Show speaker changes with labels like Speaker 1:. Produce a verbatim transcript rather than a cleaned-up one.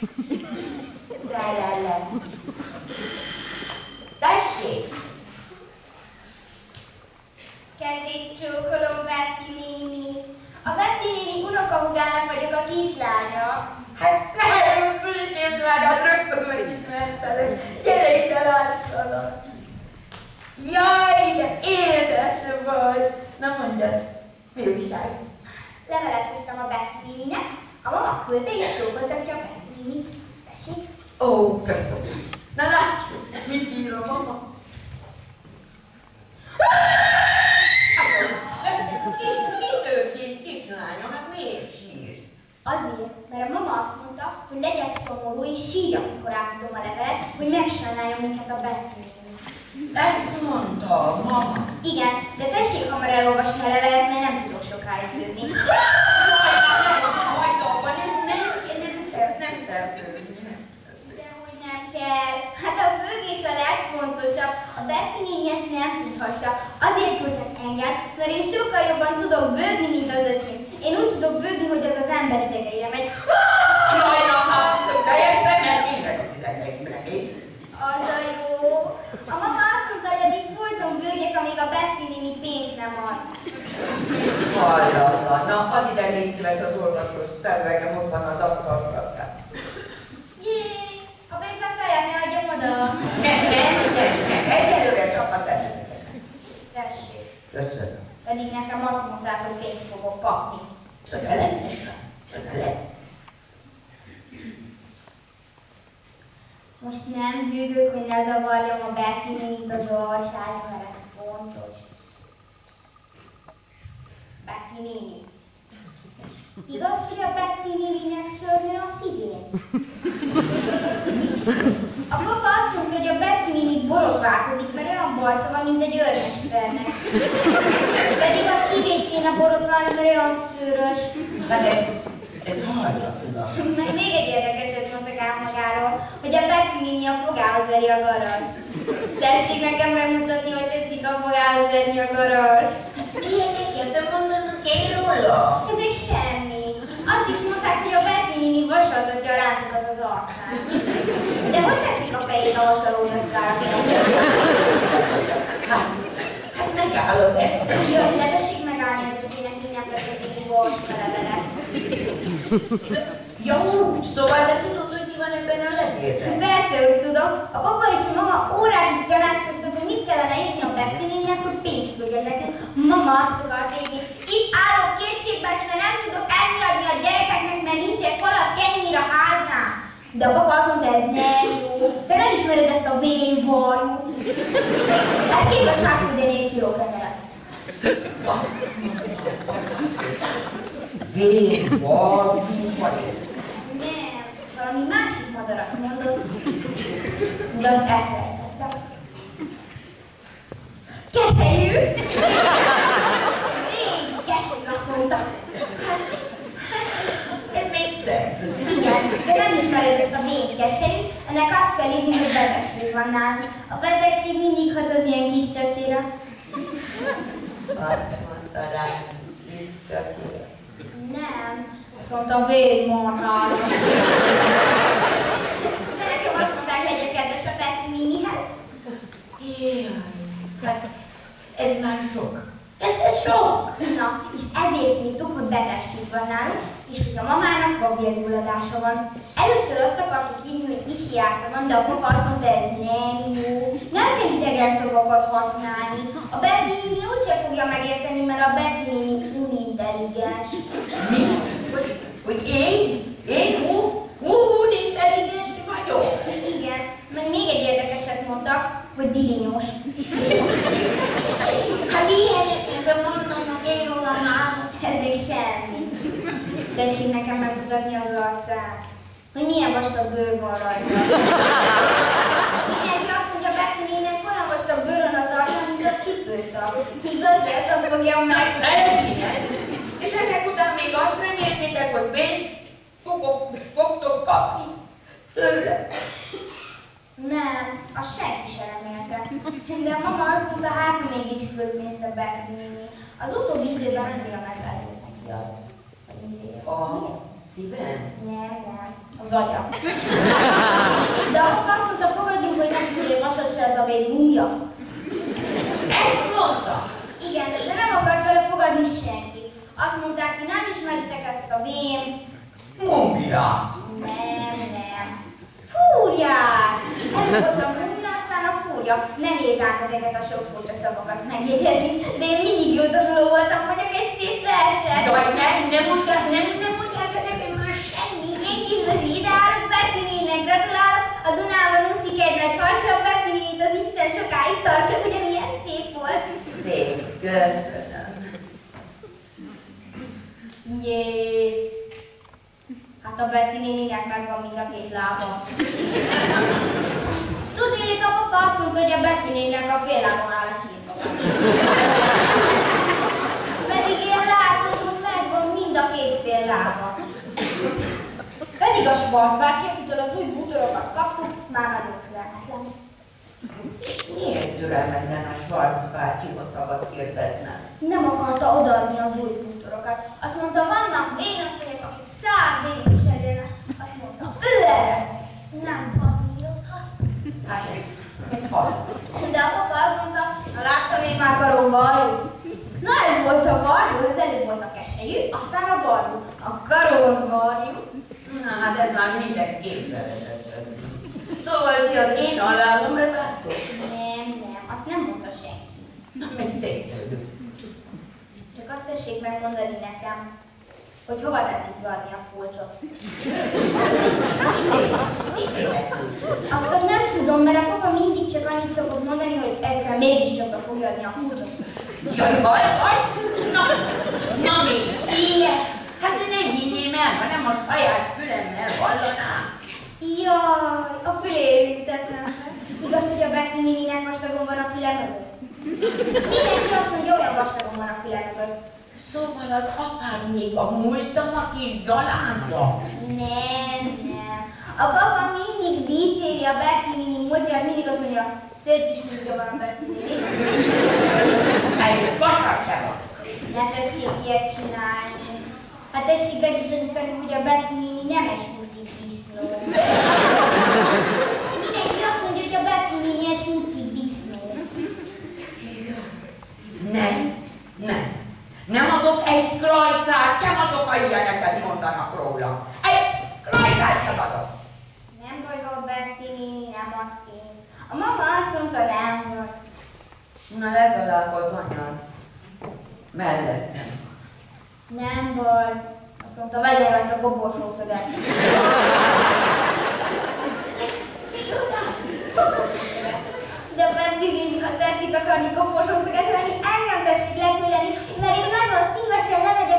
Speaker 1: Zárjál le. Tessék!
Speaker 2: Kezét csókolom, Betty néni. A Betty néni unokahúgának vagyok a kislánya.
Speaker 1: Hát szervusz, Büliszép drágát, rögtön megismertelek. Gyere ide, lássalak. Jaj, de édes vagy. Na mondjad, mi újság?
Speaker 2: Levelet hoztam a Betty néninek, a mama küldte és csókoltatja a Betty nénit. Tessék?
Speaker 1: Ó, köszönöm. Na látjuk, mit ír a mama? Mi történt, kislányom? Hát miért sírsz?
Speaker 2: Azért, mert a mama azt mondta, hogy legyek szomorú és sírjak, amikor átadom a levelet, hogy megsajnáljon minket a Betty néni.
Speaker 1: Ezt mondta a mama.
Speaker 2: Igen, de tessék hamar elolvasni a levelet, mert nem tudok sokáig bőgni.
Speaker 1: Hagyd abba, nem, nem, nem, nem terpődni.
Speaker 2: Dehogy nem kell. Hát a bőgés a legfontosabb. A Betty néni ezt nem tudhassa. Azért küldtek engem, mert én sokkal jobban tudok bőgni, mint az öcsém. Én úgy tudok bőgni, hogy az az ember idegeire megy.
Speaker 1: Jaj, na, hát, fejeztem, mert mindek az idegeimre mész.
Speaker 2: Az a jó. A mama azt mondta, hogy addig folyton bőgjek, amíg a Betty néni pénzt nem ad.
Speaker 1: Hajjalla, na, add ide légy szíves az olvasós szervegem, ott van az asztalsatán.
Speaker 2: Jé, a pénztárcáját ne adjam oda.
Speaker 1: Nem, nem, nem, nem, egyelőre csak az eseteket.
Speaker 2: Tessék.
Speaker 1: Köszönöm.
Speaker 2: Pedig nekem azt mondták, hogy pénzt fogok kapni.
Speaker 1: Szögelet, tesra, szögelet.
Speaker 2: Most nem bűgök, hogy ne zavarjam a Betty nénit az olvasásban, mert ez fontos. Betty néni. Igaz, hogy a Betty néninek szörnyű a szívén? A papa azt mondta, hogy a Betty nénit borotválkozik, mert olyan balsza van, mint egy őrmesternek. Pedig a szívét kéne borotválni, mert olyan szőrös.
Speaker 1: Hát ez, ez hajlatlan.
Speaker 2: Meg még egy érdekeset mondtak ám magáról, hogy a Betty néni a fogához veri a garast. Tessék nekem megmutatni, hogy tetszik a fogához verni a garast.
Speaker 1: Ilyenek jöttem mondanak én róla?
Speaker 2: Ez még semmi. Azt is mondták, hogy a Betty néni vasaltatja a ráncokat az arcán. De hogy tetszik a fejét a vasalódeszkára?
Speaker 1: Hát, hát megáll az eszem.
Speaker 2: Jaj, de tessék megállni ez a színek, minden percet végig olvasd a levelet.
Speaker 1: Ja, úgy, szóval de tudod, hogy mi van ebben a levélben?
Speaker 2: Persze, hogy tudom. A papa és a mama órákig tanácskoztak, hogy mit kellene írni a Betty néninek, hogy pénzt küldjen nekünk. Mama azt akart írni. Itt állok kétségbees, mert nem tudok enni adni a gyerekeknek, mert nincsen falat kenyér a háznál. De a papa azt mondta, ez nem jó. Te nem ismered ezt a vénvarjút. Ezt képes átküldeni egy kiló kenyeret.
Speaker 1: Azt vénvarjú vagy?
Speaker 2: Nem, valami másik madarat mondott, de azt elfelejtettem. Keselyű! Még keselyű azt mondta.
Speaker 1: Ez még szebb.
Speaker 2: Igen, de nem ismered ezt a végkeselyűt, ennek azt kell írni, hogy betegség van nálunk. A betegség mindig hat az ilyen kis csacsira.
Speaker 1: Azt mondta rá, kis csatira.
Speaker 2: Nem, azt mondta a végmarhára. De nekem azt mondták, legyek kedves a Betty nénihez.
Speaker 1: Jaj, hát ez már sok. Ez, ez sok.
Speaker 2: Na, és ezért írtuk, hogy betegség van nálunk, és hogy a mamának vakbélgyulladása van. Először azt akartuk írni, hogy isiásza van, de a papa azt mondta, ez nem jó. Nem kell idegen szavakat használni. A Betty néni úgyse fogja megérteni, mert a Betty néni unintelligens.
Speaker 1: Mi? Hogy, hogy én? Én hú? Hú, unintelligens vagyok?
Speaker 2: Igen, meg még egy érdekeset mondtak, hogy dilinyos.
Speaker 1: Hát ilyeneket, de mondanak én róla nálam.
Speaker 2: Ez még semmi. Tessék nekem megmutatni az arcát, hogy milyen vastag bőr van rajta. Mindenki azt mondja, Betty néninek olyan vastag bőrön az arca, mint a cipőtag. Igaz, ezt fogja meg.
Speaker 1: Igen. És ezek után még azt reméltétek, hogy pénzt fogok, fogtok kapni tőle.
Speaker 2: Nem, azt senki sem remélte. De a mama azt mondta, hát mégis küld pénzt a Betty néni. Az utóbbi időben annyira megvált neki az. Az izé.
Speaker 1: A Szívem?
Speaker 2: Nem, nem. Az agyam. De akkor azt mondta, fogadjunk, hogy nem tudja vasat se az a vég mumia.
Speaker 1: Ezt mondta?
Speaker 2: Igen, de nem akart vele fogadni senki. Azt mondták, hogy nem ismeritek ezt a vén.
Speaker 1: Mumiát?
Speaker 2: Nem, nem. Fúrját! Előbb volt a mumia, aztán a fúrja. Nehéz át ezeket a sok furcsa szavakat megjegyezni, de én mindig jó tanuló voltam, mondjak egy szép verset.
Speaker 1: Jaj, nem, nem mondják, nem, nem mondják nekem már semmi.
Speaker 2: Én kisbasi ide állok, Betty néninek gratulálok, a Dunában úszik egy nagy karcsa, Betty nénit az Isten sokáig tartsa, ugye milyen szép volt.
Speaker 1: Szép, köszönöm.
Speaker 2: Jé. Hát a Betty néninek megvan mind a két lába. Tudnélik, a papa azt mondta, hogy a Betty néninek a fél lábon áll a sírba. Pedig én látom, hogy megvan mind a két fél lába. Pedig a Schwarz bácsi, akitől az új bútorokat kaptuk, már nagyon türelmetlen.
Speaker 1: És miért türelmetlen a Schwarz bácsihoz szabad kérdeznem?
Speaker 2: Nem akarta odaadni az új bútorokat. Azt mondta, vannak vénasszonyok, akik száz évig is elérnek. Azt mondta, ő erre nem hazírozhat.
Speaker 1: Hát ez, ez hallott.
Speaker 2: De a papa azt mondta, na láttam én már karóvarjú. Na ez volt a varjú, az előbb volt a keselyű, aztán a varjú. A karóvarjú.
Speaker 1: Na hát ez már minden képzeletetlen. Szóval ti az én halálomra vártok?
Speaker 2: Nem, nem, azt nem mondta senki.
Speaker 1: Na, mit szép tőlük.
Speaker 2: Csak azt tessék megmondani nekem, hogy hova tetszik beadni a kulcsot. Azt nem tudom, mert a papa mindig csak annyit szokott mondani, hogy egyszer mégiscsak be fogja adni a kulcsot.
Speaker 1: Jaj, haj, haj! Na, na mi?
Speaker 2: Igen.
Speaker 1: Hát de nem hinném el, hanem a saját fülemmel hallanám.
Speaker 2: Jaj, a füléről jut eszembe. Igaz, hogy a Betty néninek vastagon van a füle mögött? Mindenki azt mondja, hogy olyan vastagon van a füle mögött.
Speaker 1: Szóval az apád még a múltamat is gyalázza?
Speaker 2: Nem, nem. A papa mindig dicséri a Betty néni múltját, mindig azt mondja, szép kis múltja van a Betty néni.
Speaker 1: Egy vasat sem van.
Speaker 2: Ne tessék ilyet csinálni. Hát tessék bebizonyítani, hogy a Betty néni nem esmucit disznó. Mindenki azt mondja, hogy a Betty néni esmucit disznó.
Speaker 1: Nem, nem. Nem adok egy krajcát, sem adok, ha ilyeneket mondanak róla. Egy krajcát sem adok.
Speaker 2: Nem baj, ha a Betty néni nem ad pénzt. A mama azt mondta, nem vagy.
Speaker 1: Na legalább az anyád mellettem.
Speaker 2: Nem baj. Azt mondta, vegyen rajta koporsószöget.
Speaker 1: Micsoda?
Speaker 2: Koporsószöget. De a Betty néni, ha tetszik akarni koporsószöget venni, engem tessék leküldeni, mert én nagyon szívesen lemegyek